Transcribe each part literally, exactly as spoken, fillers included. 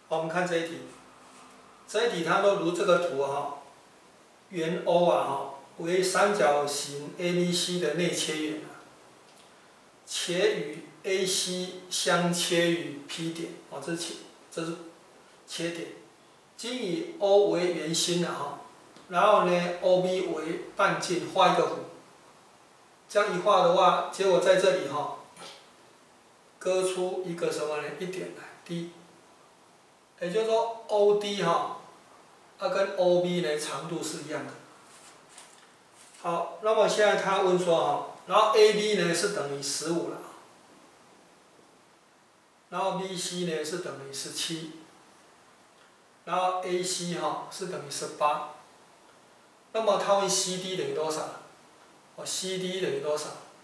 好，我们看这一题，这一题它都如这个图哈，圆 O 啊哈为三角形 A B C 的内切圆啊，且与 A C 相切于 P 点，哦，这是切，这是切点，今以 O 为圆心啊哈，然后呢 O B 为半径，画一个弧，这样一画的话，结果在这里哈，割出一个什么呢？一点来 D。 也就是说 ，O D 哈，它跟 O B 呢长度是一样的。好，那么现在他问说哈，然后 A B 呢是等于十五了，然后 B C 呢是等于十七，然后 A C 哈是等于十八。那么他问 C D 等于多少？哦 ，C D 等于多少？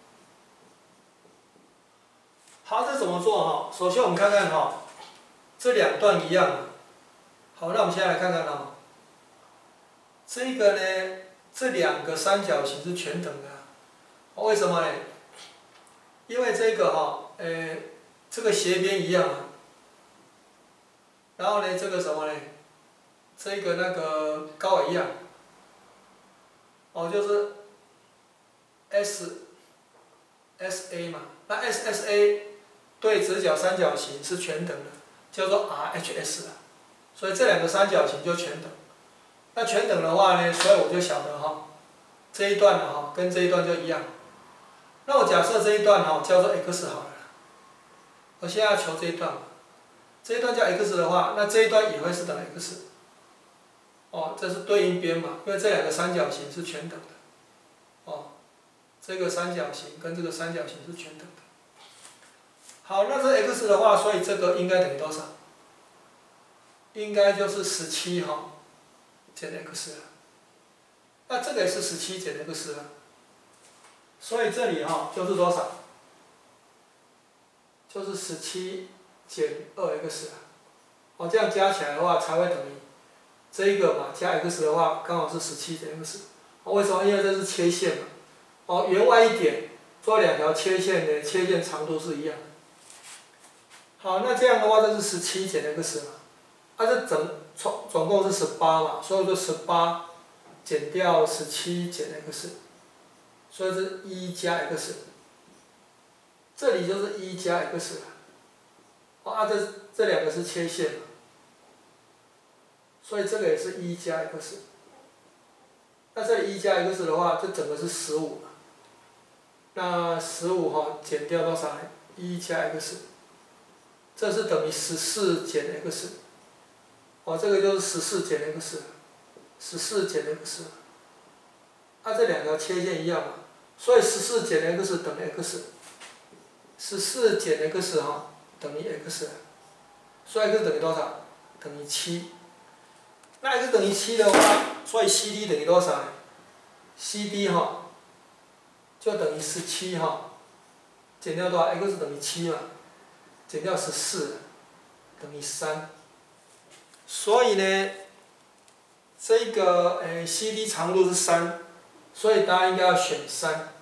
好，这怎么做哈？首先我们看看哈。 这两段一样，好，那我们现在来看看哈，这个呢，这两个三角形是全等的，为什么呢？因为这个哈，呃，这个斜边一样啊，然后呢，这个什么呢？这个那个高也一样，哦，就是 S S A 嘛，那 S S A 对直角三角形是全等的。 叫做 R H S 啊，所以这两个三角形就全等。那全等的话呢，所以我就晓得哈，这一段呢哈跟这一段就一样。那我假设这一段哈叫做 x 好了，我现在要求这一段，这一段叫 x 的话，那这一段也会是等于 x。哦，这是对应边嘛，因为这两个三角形是全等的。哦，这个三角形跟这个三角形是全等的。 好，那这 x 的话，所以这个应该等于多少？应该就是十七哈减 x 了。那这个也是十七减 x 了。所以这里哈就是多少？就是十七减二 x 了。哦，这样加起来的话才会等于这一个嘛，加 x 的话刚好是十七减 x。哦，为什么？因为这是切线嘛。哦，圆外一点，做两条切线的切线长度是一样的。 好，那这样的话，这是十七减 x 嘛，啊，这整总总共是十八嘛，所以就十八减掉十七减 x， 所以是一加 x， 这里就是一加 x 了，哦，啊，这这两个是切线嘛，所以这个也是一加 x， 那这里一加 x 的话，这整个是十五嘛，那十五哈减掉多少呢？一加 x。 这是等于十四减 x， 哦，这个就是十四减 x， 十四减 x， 它、啊、这两条切线一样嘛，所以十四减 x 等于 x， 十四减 x 哈等于 x， 所以 x 等于多少？等于七。那 x 等于七的话，所以 C D 等于多少呢 ？C D 哈就等于十七哈，减掉多少 ？x 等于七嘛。 减掉十四等于三，所以呢，这个诶 C D 长度是三，所以答案应该要选三。